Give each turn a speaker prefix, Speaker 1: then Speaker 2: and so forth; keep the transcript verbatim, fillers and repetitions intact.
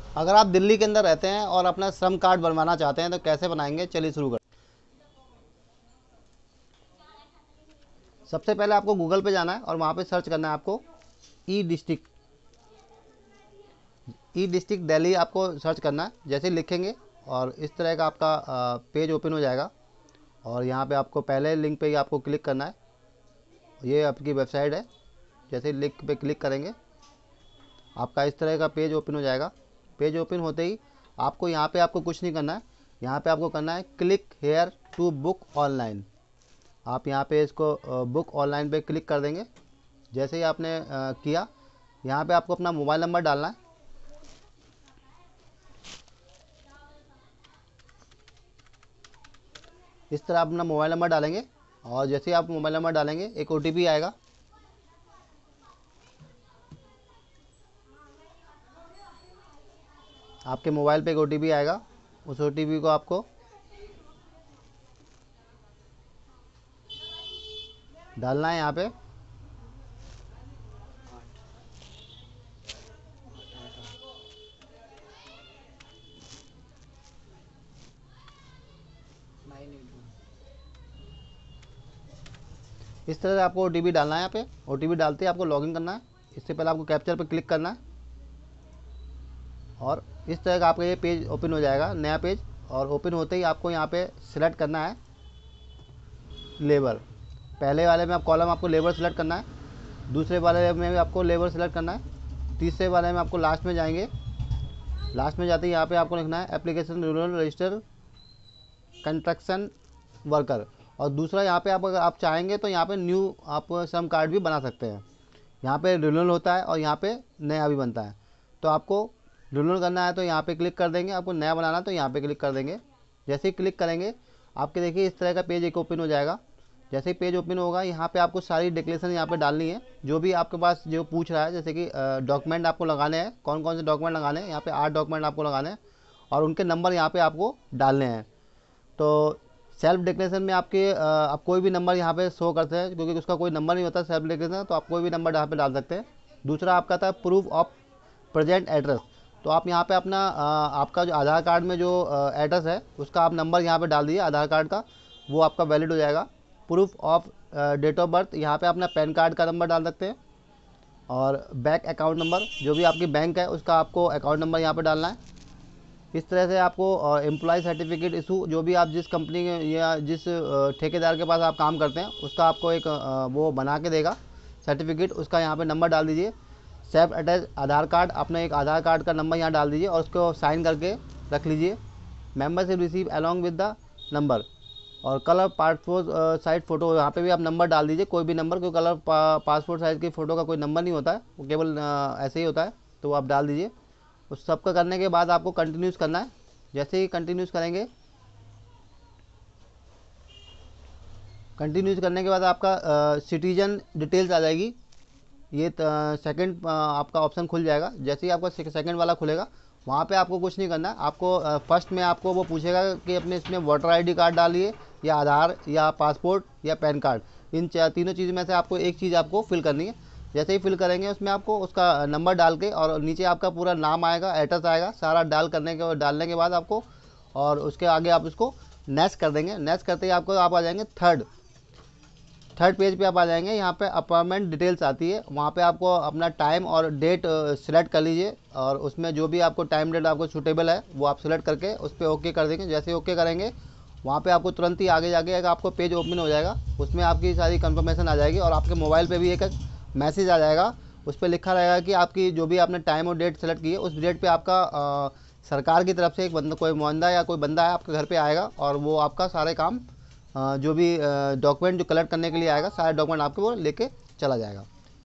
Speaker 1: अगर आप दिल्ली के अंदर रहते हैं और अपना श्रम कार्ड बनवाना चाहते हैं तो कैसे बनाएंगे, चलिए शुरू कर। सबसे पहले आपको गूगल पे जाना है और वहाँ पे सर्च करना है आपको E district. E district Delhi आपको सर्च करना है। जैसे ही लिखेंगे और इस तरह का आपका पेज ओपन हो जाएगा और यहाँ पे आपको पहले लिंक पे ही आपको क्लिक करना है। ये आपकी वेबसाइट है। जैसे लिंक पे क्लिक करेंगे आपका इस तरह का पेज ओपन हो जाएगा। पेज ओपन होते ही आपको यहाँ पे आपको कुछ नहीं करना है, यहाँ पे आपको करना है click here to book online. आप यहाँ पे इसको बुक ऑनलाइन पे क्लिक कर देंगे। जैसे ही आपने अ, किया, यहाँ पे आपको अपना मोबाइल नंबर डालना है। इस तरह आप अपना मोबाइल नंबर डालेंगे और जैसे ही आप मोबाइल नंबर डालेंगे एक ओटीपी आएगा। आपके मोबाइल पे एक ओटीपी आएगा। उस ओटीपी को आपको डालना है यहाँ पे। इस तरह से आपको ओटीपी डालना है। यहाँ पे ओटीपी डालते ही आपको लॉगिन करना है। इससे पहले आपको कैप्चर पे क्लिक करना है और इस तरह का आपका ये पेज ओपन हो जाएगा, नया पेज। और ओपन होते ही आपको यहाँ पे सिलेक्ट करना है लेबर। पहले वाले में आप कॉलम आपको लेबर सेलेक्ट करना है, दूसरे वाले में भी आपको लेबर सेलेक्ट करना है, तीसरे वाले में आपको लास्ट में जाएंगे। लास्ट में जाते ही यहाँ पे आपको लिखना है application rural register construction worker. और दूसरा यहाँ पे आप अगर आप चाहेंगे तो यहाँ पे न्यू आप श्रम कार्ड भी बना सकते हैं। यहाँ पे रिन्यूअल होता है और यहाँ पे नया भी बनता है। तो आपको रिन्यूअल करना है तो यहाँ पे क्लिक कर देंगे, आपको नया बनाना है तो यहाँ पे क्लिक कर देंगे। जैसे ही क्लिक करेंगे आपके देखिए इस तरह का पेज एक ओपन हो जाएगा। जैसे ही पेज ओपन होगा यहाँ पे आपको सारी डिक्लेरेशन यहाँ पे डालनी है जो भी आपके पास जो पूछ रहा है। जैसे कि डॉक्यूमेंट आपको लगाने हैं, कौन कौन से डॉक्यूमेंट लगाने हैं, यहाँ पे आठ डॉक्यूमेंट आपको लगाने हैं और उनके नंबर यहाँ पे आपको डालने हैं। तो सेल्फ डिक्लेरेशन में आपके अ, आप कोई भी नंबर यहाँ पे शो करते हैं, क्योंकि उसका कोई नंबर नहीं होता सेल्फ डिक्लेरेशन, तो आप कोई भी नंबर यहाँ पे डाल सकते हैं। दूसरा आपका था प्रूफ ऑफ प्रेजेंट एड्रेस। तो आप यहाँ पे अपना अ, आपका जो आधार कार्ड में जो एड्रेस है उसका आप नंबर यहाँ पे डाल दीजिए आधार कार्ड का, वो आपका वैलिड हो जाएगा। Proof of date of birth, यहाँ पे अपना पैन कार्ड का नंबर डाल सकते हैं। और बैंक अकाउंट नंबर, जो भी आपकी बैंक है उसका आपको अकाउंट नंबर यहाँ पे डालना है। इस तरह से आपको एम्प्लॉय सर्टिफिकेट इशू, जो भी आप जिस कंपनी के या जिस अ, ठेकेदार के पास आप काम करते हैं उसका आपको एक अ, वो बना के देगा सर्टिफिकेट, उसका यहाँ पे नंबर डाल दीजिए। सेल्फ अटैच आधार कार्ड, अपने एक आधार कार्ड का नंबर यहाँ डाल दीजिए और उसको साइन करके रख लीजिए। Membership receive along with the number. और कलर पासपोर्ट साइज फ़ोटो, यहाँ पे भी आप नंबर डाल दीजिए, कोई भी नंबर, क्योंकि कलर पा, पासपोर्ट साइज़ की फ़ोटो का कोई नंबर नहीं होता है, वो केवल अ, ऐसे ही होता है, तो आप डाल दीजिए। उस सबका करने के बाद आपको कंटिन्यूस करना है। जैसे ही कंटिन्यूस करेंगे, कंटिन्यूस करने के बाद आपका सिटीजन डिटेल्स आ जाएगी। ये सेकंड आपका ऑप्शन खुल जाएगा। जैसे ही आपका सेकंड वाला खुलेगा वहाँ पे आपको कुछ नहीं करना है। आपको फर्स्ट में आपको वो पूछेगा कि अपने इसमें वोटर आईडी कार्ड डालिए या आधार या पासपोर्ट या पैन कार्ड, इन चा- तीनों चीज़ में से आपको एक चीज़ आपको फिल करनी है। जैसे ही फिल करेंगे उसमें आपको उसका नंबर डाल के और नीचे आपका पूरा नाम आएगा, एड्रेस आएगा, सारा डाल करने के डालने के बाद आपको, और उसके आगे आप उसको नेक्स्ट कर देंगे। नेक्स्ट करते ही आपको आप आ जाएंगे थर्ड थर्ड पेज पे आप आ जाएंगे। यहाँ पे अपॉइंटमेंट डिटेल्स आती है, वहाँ पे आपको अपना टाइम और डेट सिलेक्ट कर लीजिए और उसमें जो भी आपको टाइम डेट आपको सूटेबल है वो आप सिलेक्ट करके उस पर ओके कर देंगे। जैसे ओके करेंगे वहाँ पे आपको तुरंत ही आगे जाके एक आपको पेज ओपन हो जाएगा, उसमें आपकी सारी कंफर्मेशन आ जाएगी और आपके मोबाइल पे भी एक मैसेज आ जाएगा। उस पर लिखा रहेगा कि आपकी जो भी आपने टाइम और डेट सेलेक्ट की है उस डेट पे आपका अ, सरकार की तरफ से एक बंदा, कोई बंदा या कोई बंदा है आपके घर पे आएगा और वो आपका सारे काम अ, जो भी डॉक्यूमेंट जो कलेक्ट करने के लिए आएगा सारे डॉक्यूमेंट आपको वो लेके चला जाएगा।